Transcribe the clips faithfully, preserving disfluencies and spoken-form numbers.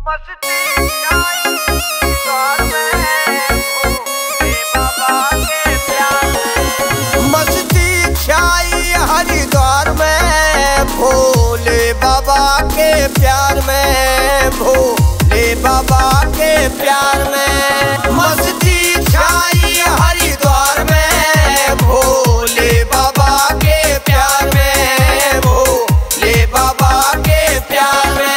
मस्ती हरिद्वार में भोले बाबा के प्यार में। मस्ती छाई हरिद्वार में भोले बाबा के प्यार में, भोले बाबा के प्यार में। मस्ती छाई हरिद्वार में भोले बाबा के प्यार में, भोले बाबा के प्यार में।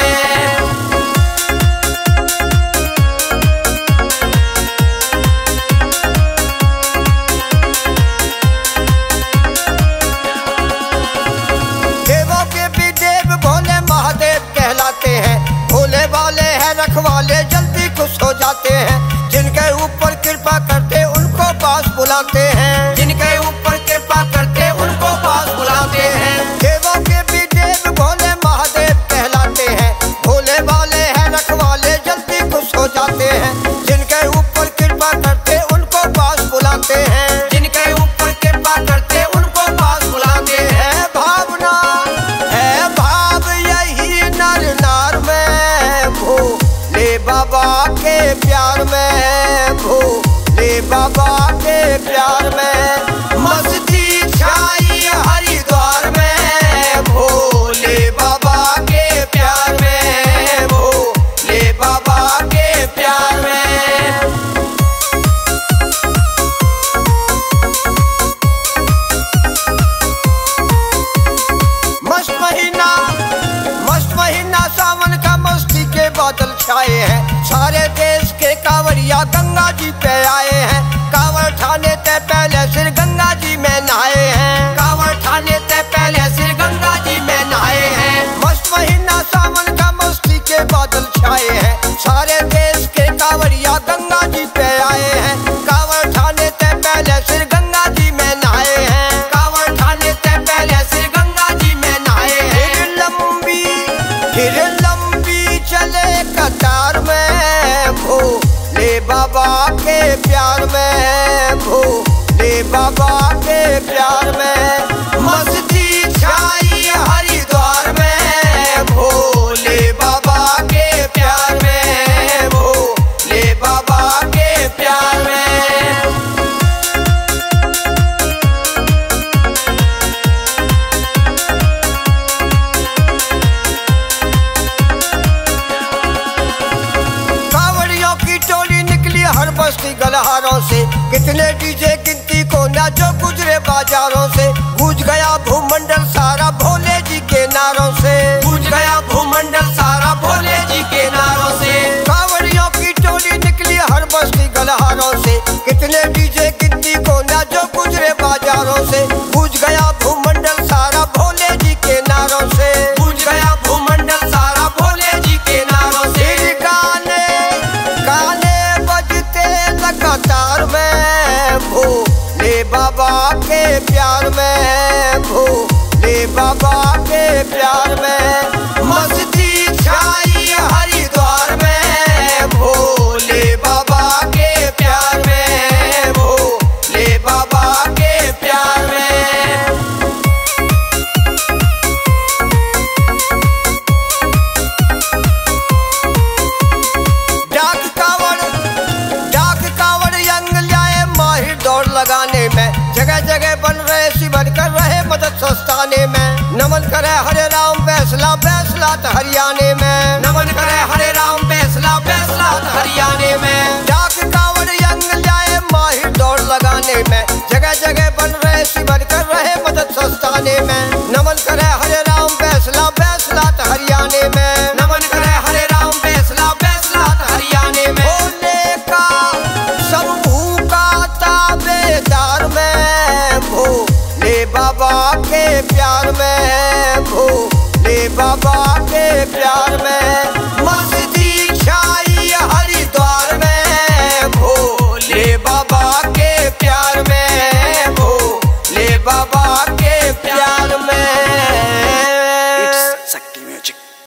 देवों के भी देव भोले महादेव कहलाते हैं, भोले वाले हैं रखवाले जल्दी खुश हो जाते हैं। जिनके ऊपर कृपा करते उनको पास बुलाते हैं, जिनके ऊपर कृपा करते उनको पास बुलाते हैं। देवों के भी देव भोले महादेव कहलाते हैं, भोले वाले हैं रखवाले जल्दी खुश हो जाते हैं। जिनके ऊपर कृपा करते उनको पास बुलाते हैं, जिनके ऊपर कृपा करते उनको पास बुलाते हैं। भावना है भाव यही नर नार में भोले बाबा के प्यार में, भोले बाबा के प्यार में। मस्ती छाई हरिद्वार में भोले बाबा के प्यार में, भोले बाबा के प्यार में। मस्त महीना मस्त महीना सावन का मस्ती के बादल छाए हैं। सारे देश के कांवड़िया गंगा जी पे आए हैं। कांवड़ ठाने ते पहले सिर गंगा जी में नहाए हैं, कांवड़ ठाने ते पहले सिर गंगा जी में नहाए हैं। मस्त महीना सावन का मस्ती के बादल छाए हैं। सारे देश के कांवड़िया गंगा जी पे आए हैं। कांवड़ ठाने ते पहले सिर गंगा जी में नहाए हैं, कांवड़ ठाने ते पहले सिर गंगा जी में नहाए हैं। फिर लंबी फिर लंबी चले कतार में भोले बाबा के प्यार में, भोले बाबा के प्यार में। मस्ती छाई हरिद्वार में भोले बाबा के प्यार में, भोले बाबा के प्यार में। कांवड़ियों की टोली निकली हर बस्ती गलहारों से। कितने डीजे गिनती को ना जो गुजरे बाजारों से। गूंज गया भूमंडल सारा भोले जी के नारों से, गूंज गया भूमंडल सारा भोले जी के नारों से। कांवड़ियों की टोली निकली हर बस्ती गलहारों से। कितने डीजे गिनती को ना जो गुजरे बाजारों से। गूंज गया भूमंडल सारा भोले जी के नारों से, गूंज गया भूमंडल सारा भोले जी के नारों से। गाने गाने बजते लगातार में भोले बाबा के प्यार में, भोले बाबा के प्यार में। मस्ती छाई हरिद्वार में भोले बाबा के प्यार में, भोले बाबा के प्यार में। डाक कावड़ डाक कावड़ यंग लाए माहिर दौड़ लगाने में। जगह जगह बन रहे शिविर कर रहे मदद सस्ताने में। नमन करे हरे राम फैसला फैसला हरियाणे में, नमन करे हरे राम फैसला फैसला हरियाणे में। डाक कावड़ यंग लाए माहिर दौड़ लगाने में। जगह जगह बन रहे शिविर कर रहे मदद सस्ताने में।